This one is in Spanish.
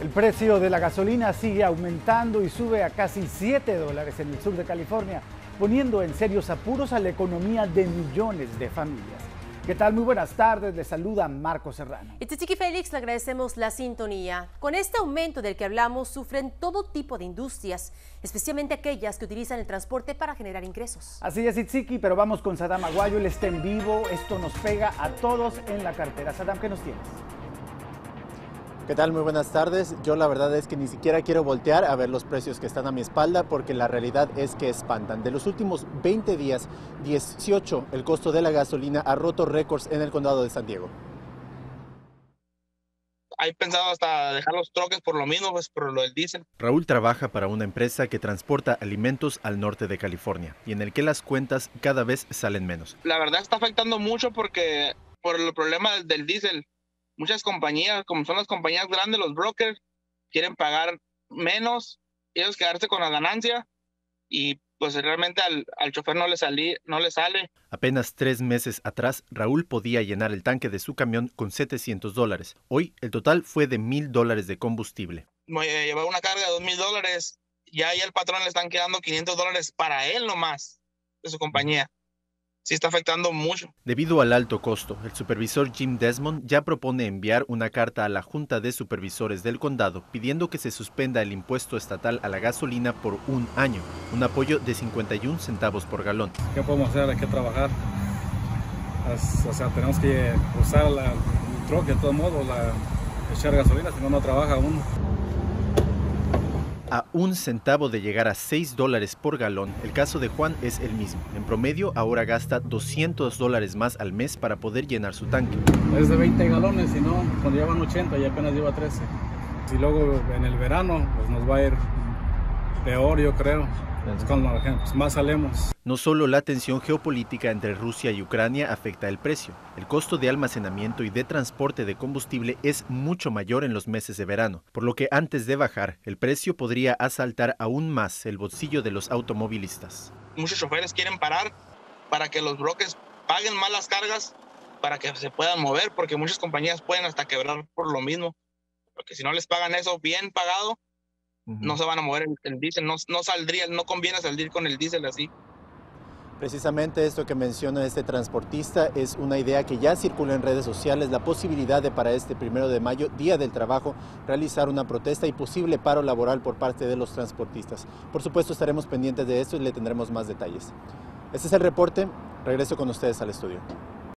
El precio de la gasolina sigue aumentando y sube a casi $7 en el sur de California, poniendo en serios apuros a la economía de millones de familias. ¿Qué tal? Muy buenas tardes, les saluda Marco Serrano. Y Tzitziki Félix, le agradecemos la sintonía. Con este aumento del que hablamos, sufren todo tipo de industrias, especialmente aquellas que utilizan el transporte para generar ingresos. Así es, Tzitziki, pero vamos con Saddam Aguayo, él está en vivo, esto nos pega a todos en la cartera. Saddam, ¿qué nos tienes? ¿Qué tal? Muy buenas tardes. Yo la verdad es que ni siquiera quiero voltear a ver los precios que están a mi espalda porque la realidad es que espantan. De los últimos 20 días, 18, el costo de la gasolina ha roto récords en el condado de San Diego. Hay pensado hasta dejar los troques por lo mismo, pues por lo del diésel. Raúl trabaja para una empresa que transporta alimentos al norte de California y en el que las cuentas cada vez salen menos. La verdad está afectando mucho porque por el problema del diésel. Muchas compañías, como son las compañías grandes, los brokers, quieren pagar menos, ellos quedarse con la ganancia y pues realmente al chofer no le sale. Apenas 3 meses atrás, Raúl podía llenar el tanque de su camión con $700. Hoy el total fue de $1,000 de combustible. Llevar una carga de $2,000, ya ahí al patrón le están quedando $500 para él nomás, de su compañía. Sí está afectando mucho. Debido al alto costo, el supervisor Jim Desmond ya propone enviar una carta a la Junta de Supervisores del Condado pidiendo que se suspenda el impuesto estatal a la gasolina por 1 año, un apoyo de 51 centavos por galón. ¿Qué podemos hacer? Hay que trabajar. O sea, tenemos que usar el troque de todo modo, echar gasolina, si no, no trabaja uno. A 1 centavo de llegar a $6 por galón, el caso de Juan es el mismo. En promedio, ahora gasta $200 más al mes para poder llenar su tanque. Es de 20 galones, si no, cuando llevan 80 y apenas lleva 13. Y luego en el verano, pues nos va a ir peor, yo creo. Es cuando más salemos. No solo la tensión geopolítica entre Rusia y Ucrania afecta el precio. El costo de almacenamiento y de transporte de combustible es mucho mayor en los meses de verano, por lo que antes de bajar, el precio podría asaltar aún más el bolsillo de los automovilistas. Muchos choferes quieren parar para que los brokers paguen más las cargas para que se puedan mover, porque muchas compañías pueden hasta quebrar por lo mismo. Porque si no les pagan eso bien pagado, no se van a mover el diésel, no conviene salir con el diésel así. Precisamente esto que menciona este transportista es una idea que ya circula en redes sociales, la posibilidad de para este 1 de mayo, Día del Trabajo, realizar una protesta y posible paro laboral por parte de los transportistas. Por supuesto estaremos pendientes de esto y le tendremos más detalles. Este es el reporte, regreso con ustedes al estudio.